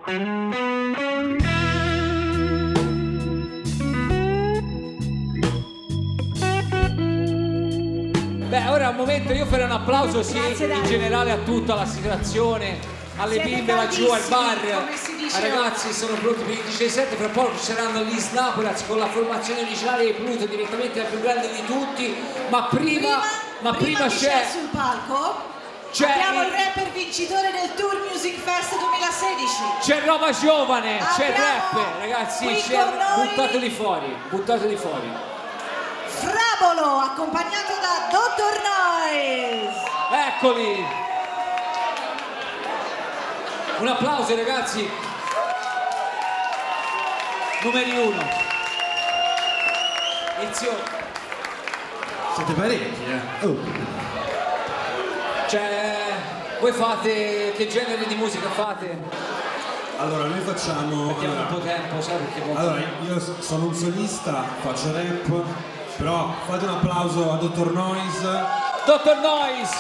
Beh, ora è un momento, io farei un applauso sì, in generale a tutta la situazione, alle bimbe laggiù al bar, ai ragazzi sono pronti per il DJ7, fra poco ci saranno gli Snappers con la formazione originale di Pluto direttamente al più grande di tutti, ma prima c'è sul palco abbiamo il rapper vincitore del Tour Music Fest 2016. C'è roba giovane, c'è il rap, ragazzi, buttateli fuori, buttateli fuori. Frabolo, accompagnato da Dr. Noise. Eccoli. Un applauso ragazzi. Numeri 1. Inizio. Siete parecchi, Oh. Cioè, voi fate, che genere di musica fate? Allora, noi facciamo... Mettiamo un po' tempo, sai perché... Allora, io sono un solista, faccio rap, però fate un applauso a Dr. Noise. Dr. Noise!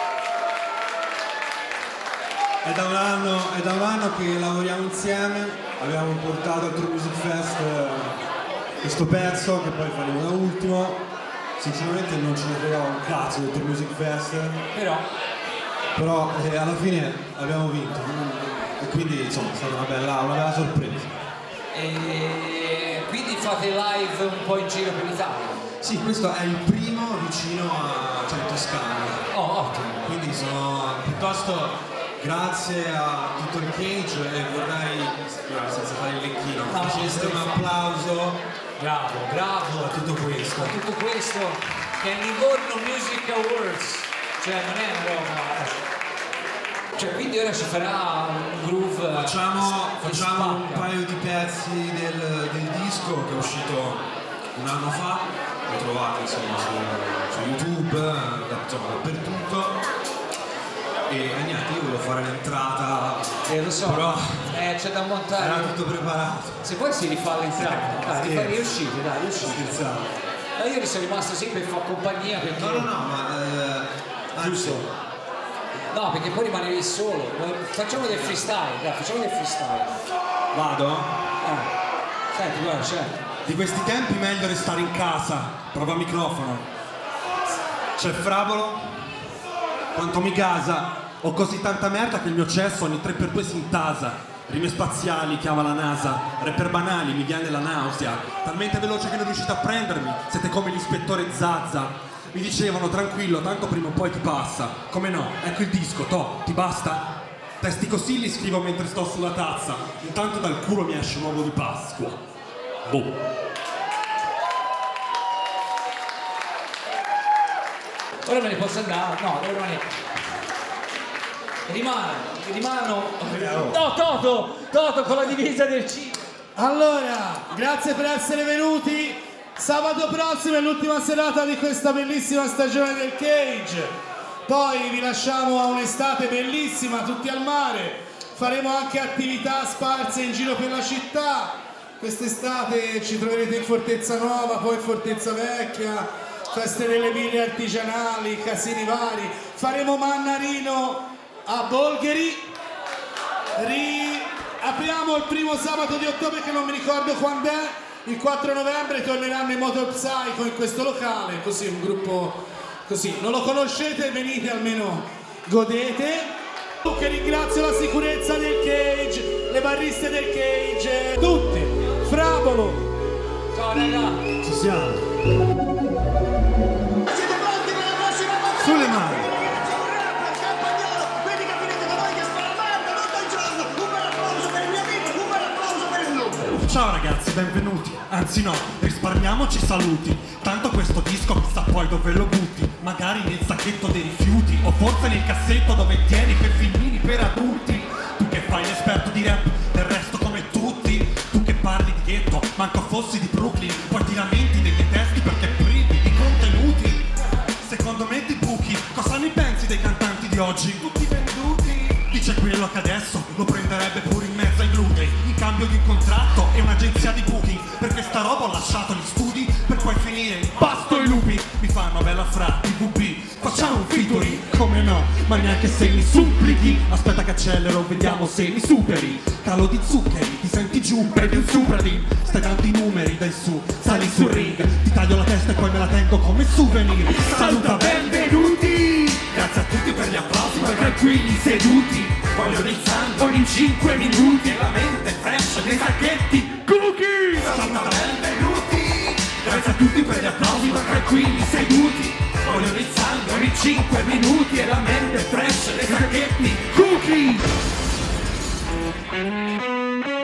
È da un anno che lavoriamo insieme, abbiamo portato al Tour Music Fest questo pezzo che poi faremo da ultimo. Sinceramente non ce ne fregava un cazzo del Tour Music Fest, però alla fine abbiamo vinto e quindi insomma è stata una bella sorpresa. E quindi fate live un po' in giro per l'Italia? Sì, questo è il primo vicino a Toscana. Oh, ottimo. Quindi sono piuttosto grazie a tutto il Cage e vorrei, senza fare il lecchino, faceste un applauso. Bravo a tutto questo. A tutto questo che è il Livorno Music Awards, cioè non è una roba. Cioè quindi ora ci farà un groove. Facciamo un paio di pezzi del disco che è uscito un anno fa, lo trovate insomma su YouTube, insomma dappertutto. E niente, io volevo fare l'entrata, lo so, però c'è da montare. Era tutto preparato. Se poi si rifà l'entrata, riuscite. Scherzate. Ma io sono rimasto sempre per fare compagnia perché... No, ma giusto. No, perché poi rimanevi solo. Facciamo del freestyle, dai, Vado? Senti, guarda, c'è. Di questi tempi meglio restare in casa. Prova microfono. C'è Frabolo. Quanto mi gasa, ho così tanta merda che il mio cesso ogni 3x2 si intasa. Rime spaziali, chiama la NASA, rapper banali, mi viene la nausea. Talmente veloce che non riuscite a prendermi, siete come l'ispettore Zazza. Mi dicevano tranquillo, tanto prima o poi ti passa. Come no, ecco il disco, ti basta? Testi così li scrivo mentre sto sulla tazza. Intanto dal culo mi esce un uovo di Pasqua. Boh. Ora me ne posso andare? No, devo rimanere. Rimano. No, Toto con la divisa del C. Allora, grazie per essere venuti. Sabato prossimo è l'ultima serata di questa bellissima stagione del Cage. Poi vi lasciamo a un'estate bellissima, tutti al mare. Faremo anche attività sparse in giro per la città. Quest'estate ci troverete in Fortezza Nuova, poi in Fortezza Vecchia. Feste delle birre artigianali, casini vari. Faremo Mannarino a Bolgheri. Apriamo il primo sabato di ottobre che non mi ricordo quando è. Il 4 novembre torneranno i Motor Psycho in questo locale. Così un gruppo così. Non lo conoscete? Venite almeno godete. Che ringrazio la sicurezza del Cage, le barriste del Cage, tutti. Frabolo. Ciao raga. Ci siamo. Sulle mani! Ciao ragazzi, benvenuti. Anzi no, risparmiamoci saluti. Tanto questo disco chissà poi dove lo butti. Magari nel sacchetto dei rifiuti, o forse nel cassetto dove tieni quei filmini per adulti. Tu che fai l'esperto di rap, del resto come tutti. Tu che parli di ghetto, manco fossi di Brooklyn. Poi ti lamenti degli testi perché privi di contenuti. Secondo me ti buchi, cosa ne pensi dei cantanti di oggi? Tutti venduti. Dice quello che adesso lo prenderebbe pure in mezzo ai glutei, in cambio di un contratto e un'agenzia di booking. Per questa roba ho lasciato gli studi per poi finire in pasto ai lupi. Mi fanno bella fra TVB. Facciamo un featuring, come no, ma neanche se mi supplichi. Aspetta che accelero, vediamo se mi superi. Calo di zuccheri, ti senti giù, prendi un Supradin. Stai dando i numeri, dai su, sali sul ring. Ti taglio la testa e poi me la tengo come souvenir. Saluta, benvenuti! Grazie a tutti per gli applausi, ma tranquilli seduti. Vogliono il sangue in 5 minuti e la mente fresh dei sacchetti cookies. Saluta, benvenuti! Grazie a tutti per gli applausi, ma tranquilli seduti. Vogliono il sangue in 5 minuti e la mente fresh dei sacchetti cookies.